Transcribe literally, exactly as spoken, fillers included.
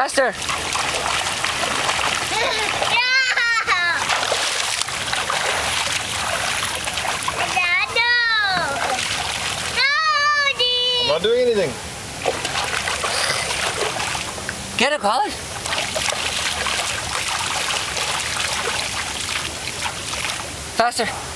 Faster. I'm not doing anything. Get it, Collin. Faster.